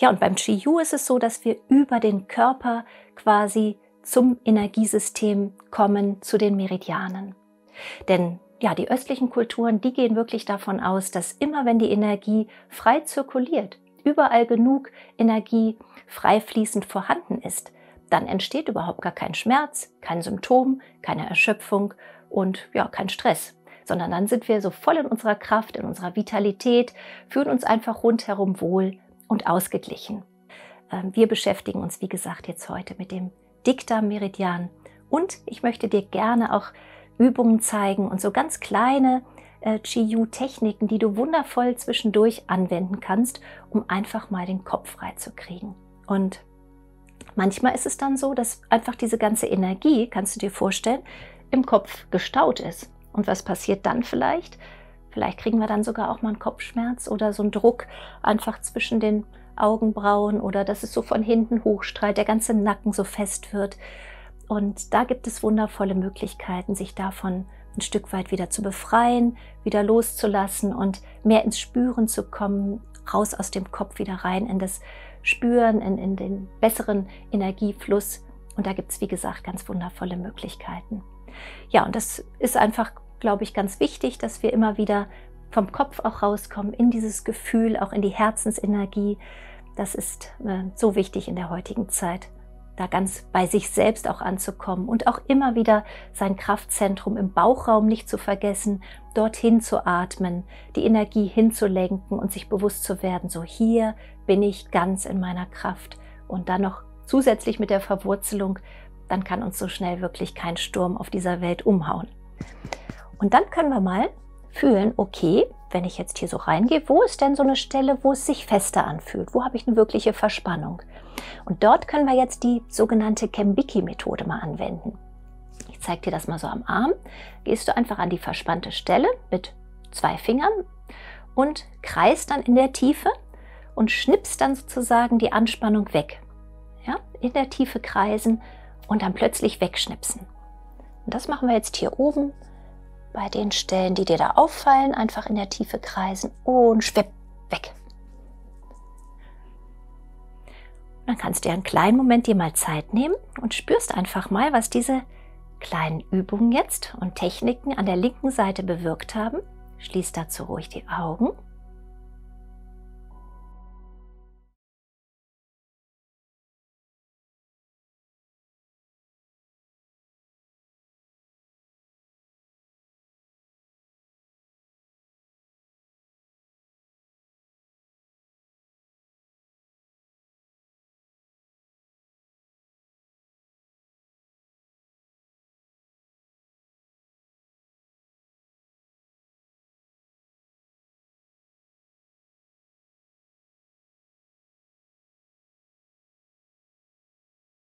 Ja, und beim Qi-Yu ist es so, dass wir über den Körper quasi zum Energiesystem kommen, zu den Meridianen. Denn ja, die östlichen Kulturen, die gehen wirklich davon aus, dass immer wenn die Energie frei zirkuliert, überall genug Energie frei fließend vorhanden ist, dann entsteht überhaupt gar kein Schmerz, kein Symptom, keine Erschöpfung und ja, kein Stress. Sondern dann sind wir so voll in unserer Kraft, in unserer Vitalität, fühlen uns einfach rundherum wohl und ausgeglichen. Wir beschäftigen uns, wie gesagt, jetzt heute mit dem Dickdarm-Meridian und ich möchte dir gerne auch Übungen zeigen und so ganz kleine Qi-Yu-Techniken, die du wundervoll zwischendurch anwenden kannst, um einfach mal den Kopf frei zu kriegen. Und manchmal ist es dann so, dass einfach diese ganze Energie, kannst du dir vorstellen, im Kopf gestaut ist. Und was passiert dann vielleicht? Vielleicht kriegen wir dann sogar auch mal einen Kopfschmerz oder so einen Druck einfach zwischen den Augenbrauen oder dass es so von hinten hochstrahlt, der ganze Nacken so fest wird. Und da gibt es wundervolle Möglichkeiten, sich davon ein Stück weit wieder zu befreien, wieder loszulassen und mehr ins Spüren zu kommen, raus aus dem Kopf wieder rein in das Spüren, in den besseren Energiefluss. Und da gibt es, wie gesagt, ganz wundervolle Möglichkeiten. Ja, und das ist einfach, glaube ich, ganz wichtig, dass wir immer wieder vom Kopf auch rauskommen, in dieses Gefühl, auch in die Herzensenergie. Das ist so wichtig in der heutigen Zeit, da ganz bei sich selbst auch anzukommen und auch immer wieder sein Kraftzentrum im Bauchraum nicht zu vergessen, dorthin zu atmen, die Energie hinzulenken und sich bewusst zu werden, so hier bin ich ganz in meiner Kraft. Und dann noch zusätzlich mit der Verwurzelung, dann kann uns so schnell wirklich kein Sturm auf dieser Welt umhauen. Und dann können wir mal fühlen, okay, wenn ich jetzt hier so reingehe, wo ist denn so eine Stelle, wo es sich fester anfühlt? Wo habe ich eine wirkliche Verspannung? Und dort können wir jetzt die sogenannte Kembiki-Methode mal anwenden. Ich zeige dir das mal so am Arm. Gehst du einfach an die verspannte Stelle mit 2 Fingern und kreist dann in der Tiefe und schnippst dann sozusagen die Anspannung weg. Ja, in der Tiefe kreisen und dann plötzlich wegschnipsen. Und das machen wir jetzt hier oben bei den Stellen, die dir da auffallen, einfach in der Tiefe kreisen und schwipp, weg. Und dann kannst du dir einen kleinen Moment dir mal Zeit nehmen und spürst einfach mal, was diese kleinen Übungen jetzt und Techniken an der linken Seite bewirkt haben. Schließ dazu ruhig die Augen